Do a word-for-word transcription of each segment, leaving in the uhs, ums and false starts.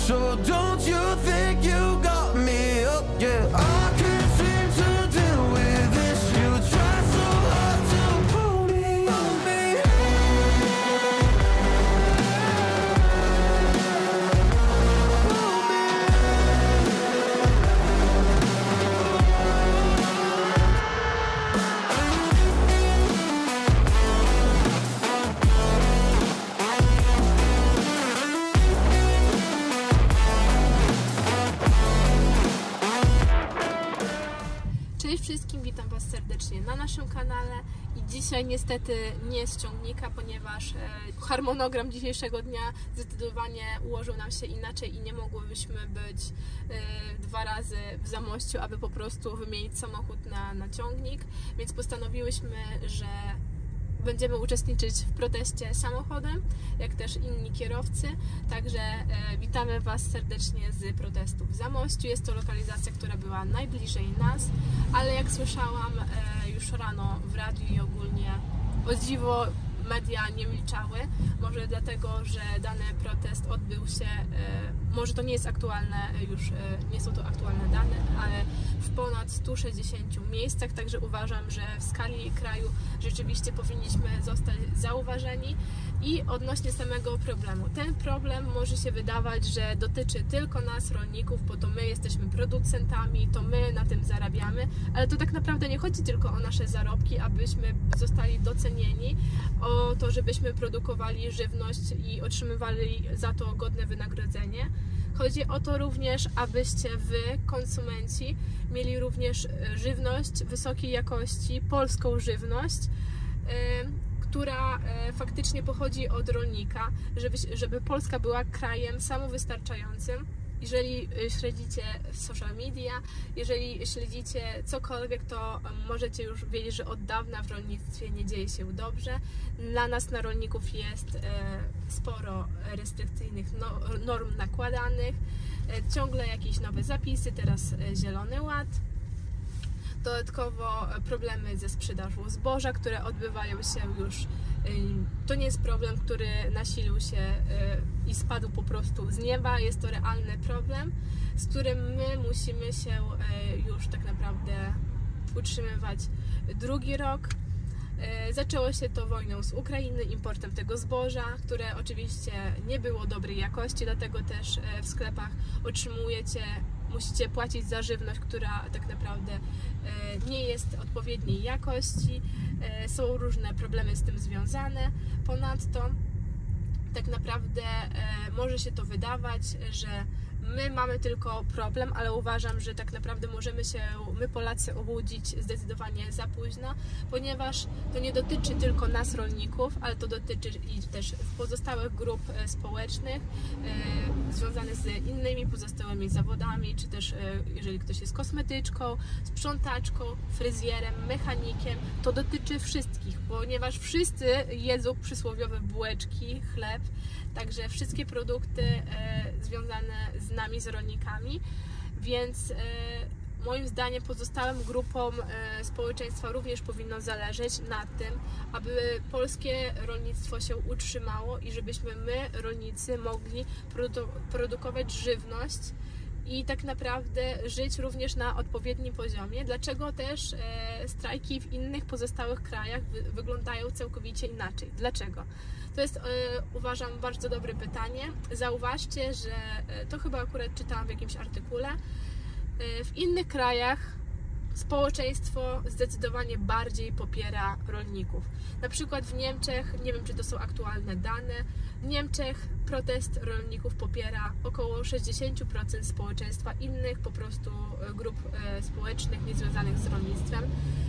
So don't you think you got me up, yeah. I can't seem to deal with this. You try so hard to pull me, pull me. Pull me. Cześć wszystkim, witam Was serdecznie na naszym kanale i dzisiaj niestety nie z ciągnika, ponieważ e, harmonogram dzisiejszego dnia zdecydowanie ułożył nam się inaczej i nie mogłybyśmy być e, dwa razy w Zamościu, aby po prostu wymienić samochód na, na ciągnik, więc postanowiłyśmy, że będziemy uczestniczyć w proteście samochodem, jak też inni kierowcy. Także e, witamy Was serdecznie z protestu w Zamościu. Jest to lokalizacja, która była najbliżej nas, ale jak słyszałam e, już rano w radiu i ogólnie, o dziwo, media nie milczały. Może dlatego, że dany protest odbył się, e, może to nie jest aktualne, już e, nie są to aktualne dane, ale w ponad stu sześćdziesięciu miejscach, także uważam, że w skali kraju rzeczywiście powinniśmy zostać zauważeni. I odnośnie samego problemu. Ten problem może się wydawać, że dotyczy tylko nas, rolników, bo to my jesteśmy producentami, to my na tym zarabiamy, ale to tak naprawdę nie chodzi tylko o nasze zarobki, abyśmy zostali docenieni, o to, żebyśmy produkowali żywność i otrzymywali za to godne wynagrodzenie. Chodzi o to również, abyście wy, konsumenci, mieli również żywność wysokiej jakości, polską żywność, yy, która faktycznie pochodzi od rolnika, żeby, żeby Polska była krajem samowystarczającym. Jeżeli śledzicie social media, jeżeli śledzicie cokolwiek, to możecie już wiedzieć, że od dawna w rolnictwie nie dzieje się dobrze. Dla nas, na rolników, jest sporo restrykcyjnych norm nakładanych, ciągle jakieś nowe zapisy, teraz Zielony Ład. Dodatkowo problemy ze sprzedażą zboża, które odbywają się już, to nie jest problem, który nasilił się i spadł po prostu z nieba, jest to realny problem, z którym my musimy się już tak naprawdę utrzymywać drugi rok. Zaczęło się to wojną z Ukrainy, importem tego zboża, które oczywiście nie było dobrej jakości, dlatego też w sklepach otrzymujecie, musicie płacić za żywność, która tak naprawdę nie jest odpowiedniej jakości. Są różne problemy z tym związane. Ponadto tak naprawdę może się to wydawać, że my mamy tylko problem, ale uważam, że tak naprawdę możemy się, my Polacy, obudzić zdecydowanie za późno, ponieważ to nie dotyczy tylko nas, rolników, ale to dotyczy i też pozostałych grup społecznych e, związanych z innymi pozostałymi zawodami, czy też e, jeżeli ktoś jest kosmetyczką, sprzątaczką, fryzjerem, mechanikiem, to dotyczy wszystkich, ponieważ wszyscy jedzą przysłowiowe bułeczki, chleb, także wszystkie produkty e, związane z nami, z rolnikami, więc e, moim zdaniem pozostałym grupom e, społeczeństwa również powinno zależeć na tym, aby polskie rolnictwo się utrzymało i żebyśmy my, rolnicy, mogli produ produkować żywność i tak naprawdę żyć również na odpowiednim poziomie. Dlaczego też e, strajki w innych pozostałych krajach wy wyglądają całkowicie inaczej? Dlaczego? To jest, e, uważam, bardzo dobre pytanie. Zauważcie, że e, to chyba akurat czytałam w jakimś artykule. E, w innych krajach społeczeństwo zdecydowanie bardziej popiera rolników. Na przykład w Niemczech, nie wiem, czy to są aktualne dane, w Niemczech protest rolników popiera około sześćdziesiąt procent społeczeństwa, innych po prostu grup społecznych niezwiązanych z rolnictwem.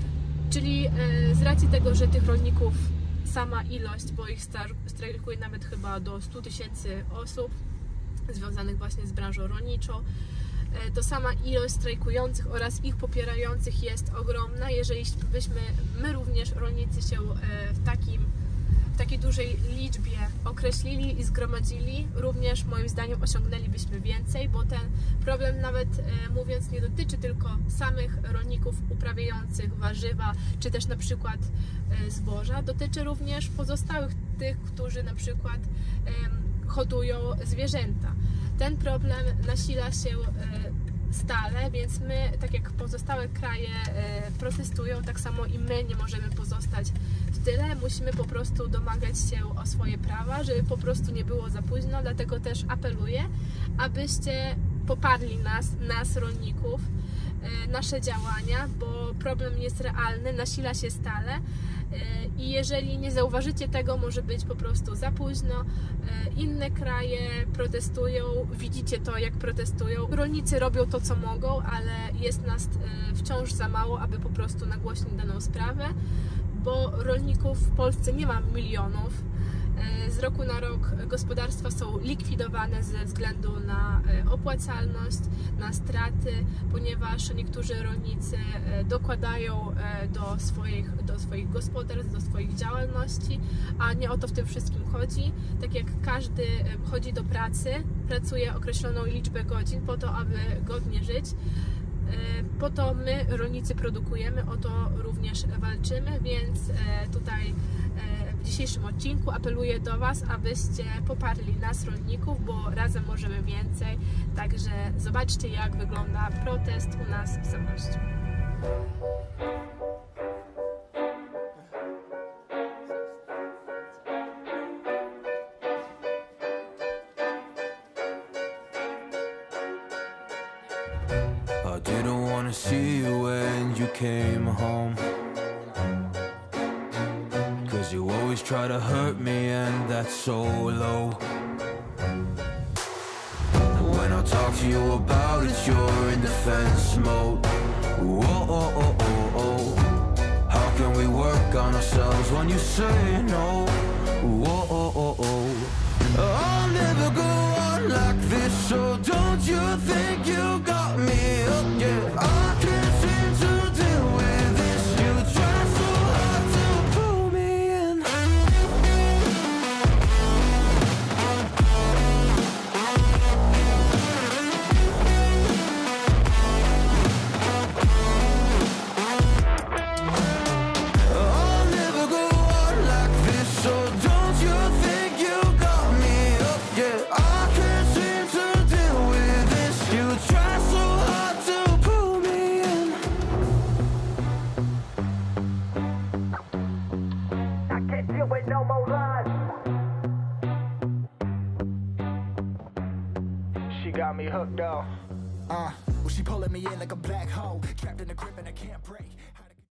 Czyli z racji tego, że tych rolników sama ilość, bo ich strajkuje nawet chyba do stu tysięcy osób związanych właśnie z branżą rolniczą, to sama ilość strajkujących oraz ich popierających jest ogromna. Jeżeli byśmy my również, rolnicy, się w takim w takiej dużej liczbie określili i zgromadzili, również moim zdaniem osiągnęlibyśmy więcej, bo ten problem, nawet e, mówiąc, nie dotyczy tylko samych rolników uprawiających warzywa, czy też na przykład e, zboża, dotyczy również pozostałych tych, którzy na przykład e, hodują zwierzęta. Ten problem nasila się stale, więc my, tak jak pozostałe kraje protestują, tak samo i my nie możemy pozostać w tyle. Musimy po prostu domagać się o swoje prawa, żeby po prostu nie było za późno. Dlatego też apeluję, abyście poparli nas, nas rolników, nasze działania, bo problem jest realny, nasila się stale i jeżeli nie zauważycie tego, może być po prostu za późno. Inne kraje protestują, widzicie to, jak protestują. Rolnicy robią to, co mogą, ale jest nas wciąż za mało, aby po prostu nagłośnić daną sprawę, bo rolników w Polsce nie ma milionów. Z roku na rok gospodarstwa są likwidowane ze względu na opłacalność, na straty, ponieważ niektórzy rolnicy dokładają do swoich, do swoich gospodarstw, do swoich działalności, a nie o to w tym wszystkim chodzi. Tak jak każdy chodzi do pracy, pracuje określoną liczbę godzin po to, aby godnie żyć. Po to my, rolnicy, produkujemy, o to również walczymy, więc tutaj w dzisiejszym odcinku apeluję do Was, abyście poparli nas, rolników, bo razem możemy więcej. Także zobaczcie, jak wygląda protest u nas w Zamościu. I didn't wanna see you when you came home, 'cause you always try to hurt me and that's so low. When I talk to you about it, you're in defense mode. Whoa, oh, oh, oh, oh. How can we work on ourselves when you say no? Whoa, oh, oh, oh. I'll never go on like this, so don't you think you got me up, yeah. I can't seem to deal with this. You try so hard to pull me in. I'll never go on like this, so don't you think you got me up, yeah. I can't seem to deal with this. You try so hard to pull me in. I can't deal with no more lies. She got me hooked up. Uh, well, she pulling me in like a black hole, trapped in a grip and I can't.